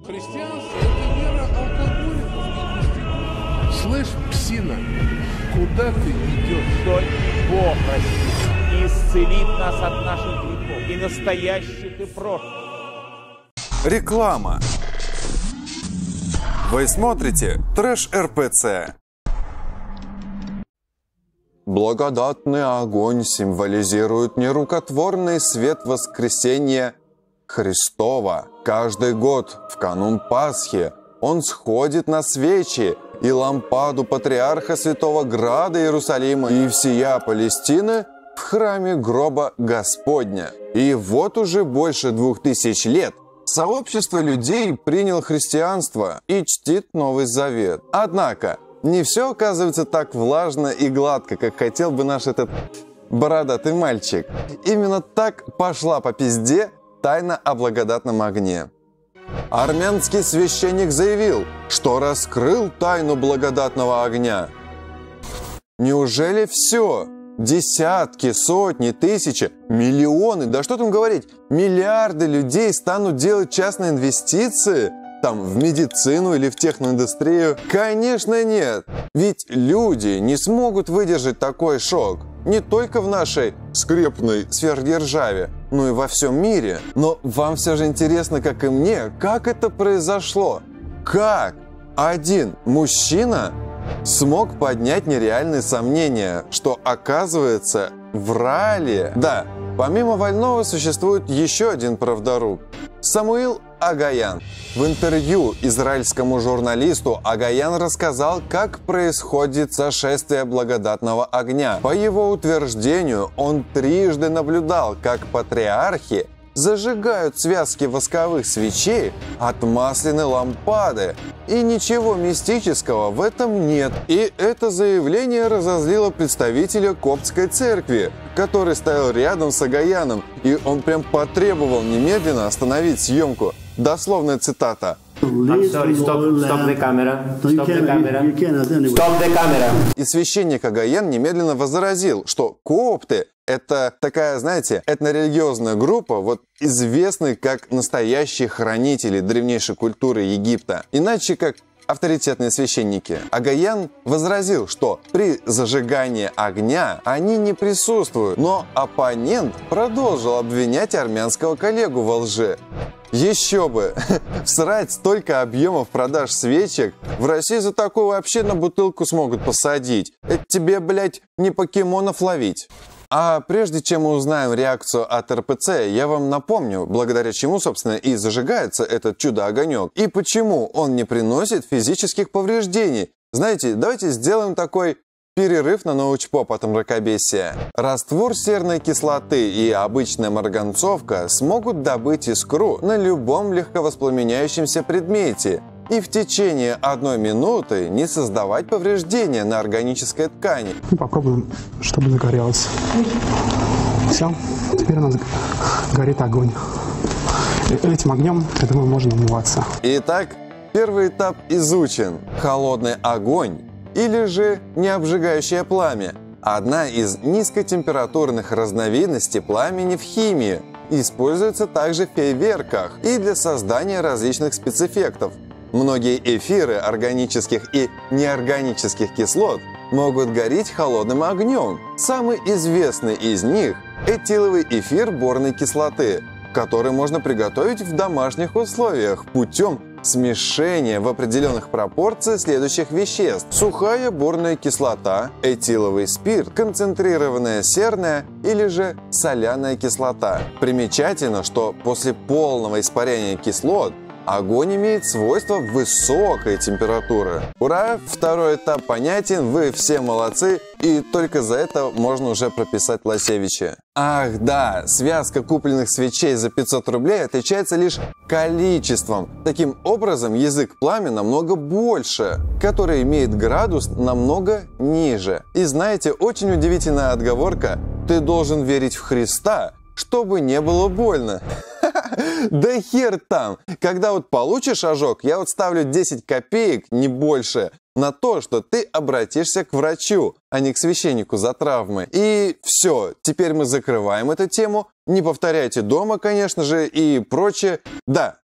Христианство – это вера алкоголиков и проституток. Слышь, псина, куда ты идешь? Только Бог простит и исцелит нас от наших грехов, и настоящих, и прошлых. Реклама. Вы смотрите Трэш РПЦ. Благодатный огонь символизирует нерукотворный свет воскресения Христова. Каждый год в канун Пасхи он сходит на свечи и лампаду патриарха Святого Града Иерусалима и всея Палестины в храме гроба Господня. И вот уже больше 2000 лет сообщество людей приняло христианство и чтит Новый Завет. Однако, не все оказывается так влажно и гладко, как хотел бы наш этот бородатый мальчик. Именно так пошла по пизде тайна о благодатном огне. Армянский священник заявил, что раскрыл тайну благодатного огня. Неужели все? Десятки, сотни, тысячи, миллионы, да что там говорить, миллиарды людей станут делать частные инвестиции? Там в медицину или в техноиндустрию? Конечно нет! Ведь люди не смогут выдержать такой шок. Не только в нашей скрепной сверхдержаве, но и во всем мире. Но вам все же интересно, как и мне, как это произошло? Как один мужчина смог поднять нереальные сомнения, что, оказывается, врали? Да, помимо Вольного существует еще один правдоруб – Самуил Агаян. В интервью израильскому журналисту Агаян рассказал, как происходит сошествие благодатного огня. По его утверждению, он трижды наблюдал, как патриархи зажигают связки восковых свечей от масляной лампады. И ничего мистического в этом нет. И это заявление разозлило представителя коптской церкви, который стоял рядом с Агаяном, и он прям потребовал немедленно остановить съемку. Дословная цитата. I'm sorry, stop the camera. Stop the camera. Stop the camera. И священник Агаян немедленно возразил, что копты – это такая, знаете, этнорелигиозная группа, вот известные как настоящие хранители древнейшей культуры Египта. Иначе как авторитетные священники. Агаян возразил, что при зажигании огня они не присутствуют, но оппонент продолжил обвинять армянского коллегу во лжи. Еще бы! Всрать столько объемов продаж свечек, в России за такое вообще на бутылку смогут посадить. Это тебе, блядь, не покемонов ловить. А прежде чем мы узнаем реакцию от РПЦ, я вам напомню, благодаря чему, собственно, и зажигается этот чудо-огонек, и почему он не приносит физических повреждений. Знаете, давайте сделаем такой перерыв на научпоп от мракобесия. Раствор серной кислоты и обычная марганцовка смогут добыть искру на любом легковоспламеняющемся предмете и в течение 1 минуты не создавать повреждения на органической ткани. Попробуем, чтобы загорелось. Все, теперь у нас горит огонь. Этим огнем, я думаю, можно умываться. Итак, первый этап изучен. Холодный огонь или же необжигающее пламя. Одна из низкотемпературных разновидностей пламени в химии. Используется также в фейерверках и для создания различных спецэффектов. Многие эфиры органических и неорганических кислот могут гореть холодным огнем. Самый известный из них – этиловый эфир борной кислоты, который можно приготовить в домашних условиях путем смешения в определенных пропорциях следующих веществ: сухая борная кислота, этиловый спирт, концентрированная серная или же соляная кислота. Примечательно, что после полного испарения кислот огонь имеет свойство высокой температуры. Ура! Второй этап понятен, вы все молодцы, и только за это можно уже прописать Лосевича. Ах да, связка купленных свечей за 500 рублей отличается лишь количеством. Таким образом, язык пламени намного больше, который имеет градус намного ниже. И знаете, очень удивительная отговорка: ты должен верить в Христа, чтобы не было больно. Да хер там! Когда вот получишь ожог, я вот ставлю 10 копеек, не больше, на то, что ты обратишься к врачу, а не к священнику за травмы. И все, теперь мы закрываем эту тему. Не повторяйте дома, конечно же, и прочее. Да,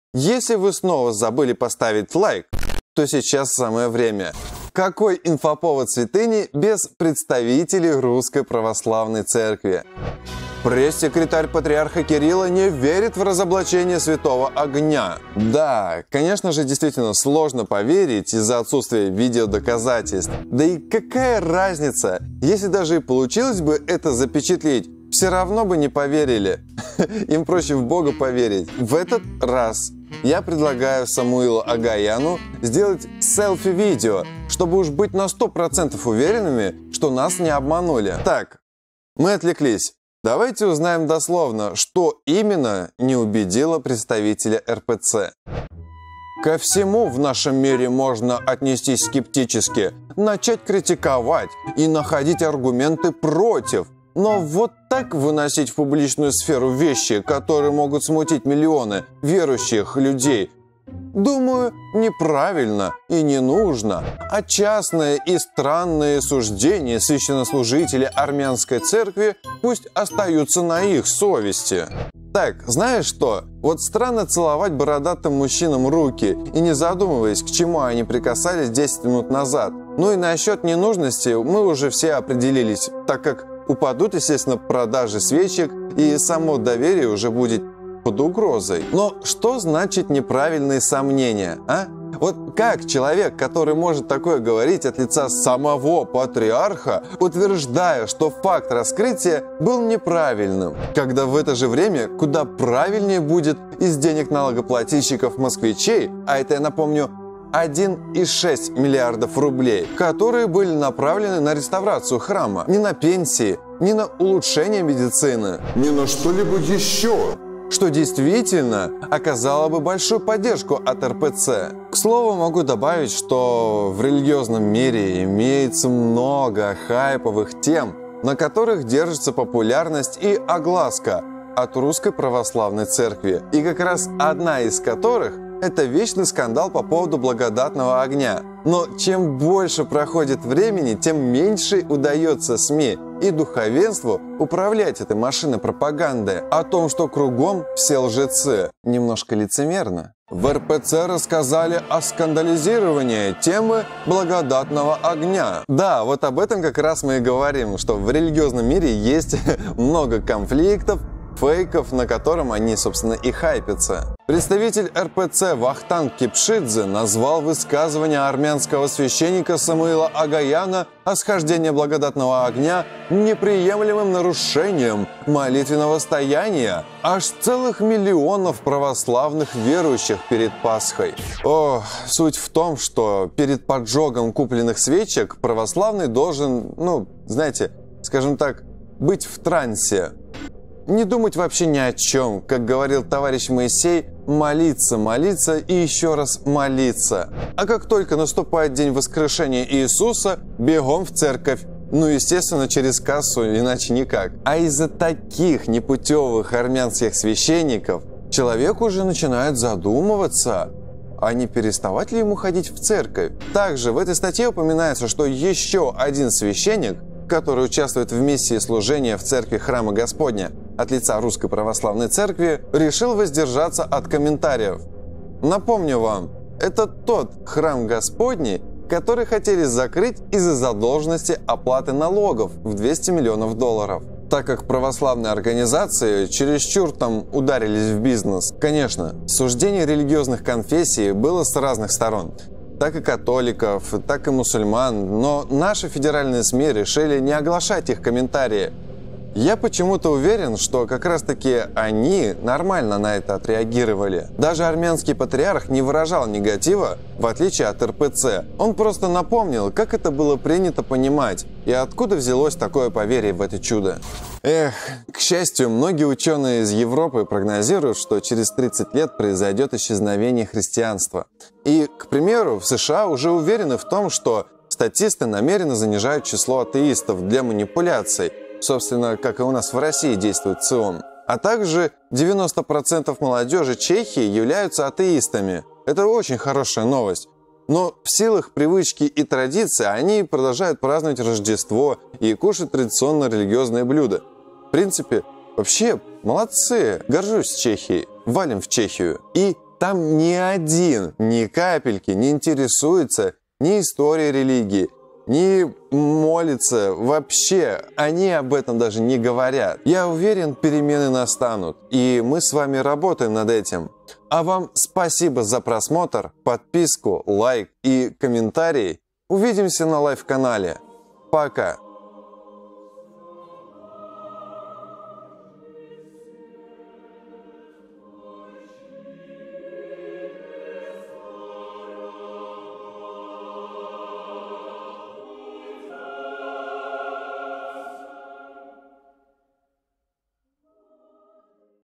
Если вы снова забыли поставить лайк, то сейчас самое время. Какой инфоповод святыни без представителей Русской Православной Церкви? Пресс-секретарь патриарха Кирилла не верит в разоблачение святого огня. Да, конечно же, действительно сложно поверить из-за отсутствия видеодоказательств. Да и какая разница, если даже и получилось бы это запечатлеть, все равно бы не поверили. Им проще в Бога поверить. В этот раз я предлагаю Самуилу Агаяну сделать селфи-видео, чтобы уж быть на 100% уверенными, что нас не обманули. Так, мы отвлеклись. Давайте узнаем дословно, что именно не убедило представителя РПЦ. Ко всему в нашем мире можно отнестись скептически, начать критиковать и находить аргументы против. Но вот так выносить в публичную сферу вещи, которые могут смутить миллионы верующих людей, думаю, неправильно и не нужно. А частные и странные суждения священнослужителей армянской церкви пусть остаются на их совести. Так, знаешь что? Вот странно целовать бородатым мужчинам руки и не задумываясь, к чему они прикасались 10 минут назад. Ну и насчет ненужности мы уже все определились, так как упадут, естественно, продажи свечек и само доверие уже будет под угрозой. Но что значит неправильные сомнения, а? Вот как человек, который может такое говорить от лица самого патриарха, утверждая, что факт раскрытия был неправильным, когда в это же время куда правильнее будет из денег налогоплательщиков-москвичей, а это, я напомню, 1,6 миллиардов рублей, которые были направлены на реставрацию храма, не на пенсии, не на улучшение медицины, не на что-либо еще, что действительно оказало бы большую поддержку от РПЦ. К слову, могу добавить, что в религиозном мире имеется много хайповых тем, на которых держится популярность и огласка от Русской Православной Церкви, и как раз одна из которых – это вечный скандал по поводу благодатного огня. Но чем больше проходит времени, тем меньше удается СМИ и духовенству управлять этой машиной пропаганды о том, что кругом все лжецы. Немножко лицемерно. В РПЦ рассказали о скандализировании темы благодатного огня. Да, вот об этом как раз мы и говорим, что в религиозном мире есть много конфликтов, фейков, на котором они, собственно, и хайпятся. Представитель РПЦ Вахтанг Кипшидзе назвал высказывание армянского священника Самуила Агаяна о схождении благодатного огня неприемлемым нарушением молитвенного стояния аж целых миллионов православных верующих перед Пасхой. Суть в том, что перед поджогом купленных свечек православный должен, знаете, скажем так, быть в трансе. Не думать вообще ни о чем, как говорил товарищ Моисей, молиться, молиться и еще раз молиться. А как только наступает день воскрешения Иисуса, бегом в церковь. Естественно, через кассу, иначе никак. А из-за таких непутевых армянских священников человек уже начинает задумываться, а не переставать ли ему ходить в церковь. Также в этой статье упоминается, что еще один священник, который участвует в миссии служения в церкви Храма Господня от лица Русской Православной Церкви, решил воздержаться от комментариев. Напомню вам, это тот Храм Господний, который хотели закрыть из-за задолженности оплаты налогов в 200 миллионов долларов. Так как православные организации чересчур там ударились в бизнес. Конечно, суждение религиозных конфессий было с разных сторон. Так и католиков, так и мусульман, но наши федеральные СМИ решили не оглашать их комментарии. Я почему-то уверен, что как раз-таки они нормально на это отреагировали. Даже армянский патриарх не выражал негатива, в отличие от РПЦ. Он просто напомнил, как это было принято понимать и откуда взялось такое поверье в это чудо. К счастью, многие ученые из Европы прогнозируют, что через 30 лет произойдет исчезновение христианства. И, к примеру, в США уже уверены в том, что статисты намеренно занижают число атеистов для манипуляций, собственно, как и у нас в России действует ЦИОН. А также 90% молодежи Чехии являются атеистами. Это очень хорошая новость. Но в силах привычки и традиции они продолжают праздновать Рождество и кушать традиционно религиозные блюда. В принципе, вообще молодцы. Горжусь Чехией. Валим в Чехию. И Там ни один, ни капельки не интересуется ни историей религии, ни молится. Вообще, они об этом даже не говорят. Я уверен, перемены настанут, и мы с вами работаем над этим. А вам спасибо за просмотр, подписку, лайк и комментарий. Увидимся на лайв-канале. Пока!